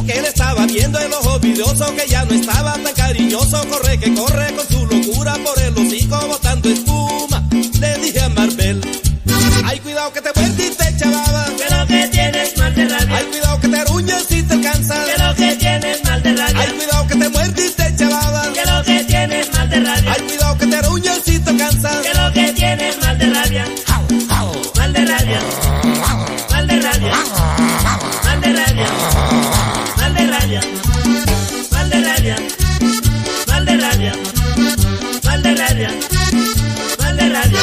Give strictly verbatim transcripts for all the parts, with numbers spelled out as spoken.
que él estaba viendo el ojo vidrioso, que ya no estaba tan cariñoso. Corre que corre con su locura por el hocico botando espuma. Le dije a Marvel: ay, cuidado que te muerde y te echa baba. Que lo que tienes mal de rabia. Ay, cuidado que te aruñas si te alcanza. Que lo que tienes mal de rabia. Ay, cuidado que te muerde y te echa baba. Que lo que tienes mal de rabia. Ay, cuidado que te aruñas si te alcanza. Que lo que tienes mal de rabia. Mal de rabia. Mal de rabia. Mal de rabia. Mal de rabia. Mal de rabia. Mal de rabia. Mal de rabia. Mal de rabia.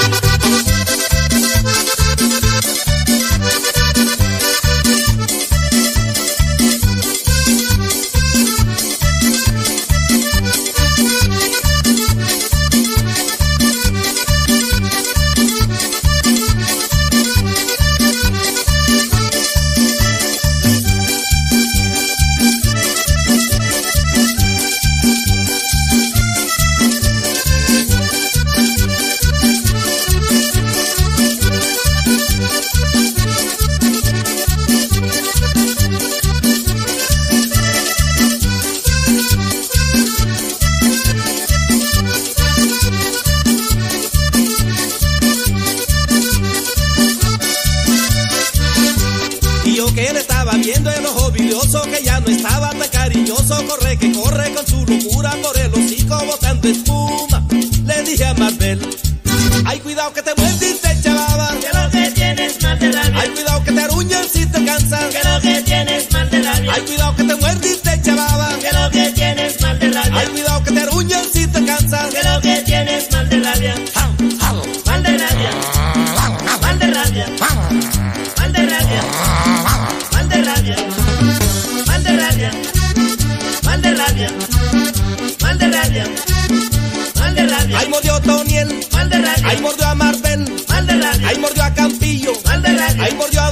Que él estaba viendo el ojo vidrioso, que ya no estaba tan cariñoso. Corre que corre con su locura por el hocico botando espuma. Le dije a Marvel: ay, cuidado que te muerde y te echa baba. Que lo que tienes mal de rabia. Ay, cuidado que te aruñas si te alcanza. Que lo que tienes mal de rabia. Ay, cuidado que te muerde y te echa baba. Que lo que tienes mal de rabia. Ay, cuidado que te aruñas si te alcanza. Que lo que tienes mal de rabia. Mal de rabia. Mal de rabia. Mal de rabia. Mal de rabia. Mal de rabia. Mal de rabia. Mal de rabia. Mal de rabia. Ay, mordió Toniel. Mal de rabia. Ay, mordió a Marvel. Mal de rabia. Ay, mordió a Campillo. Mal de rabia. Ay, mordió a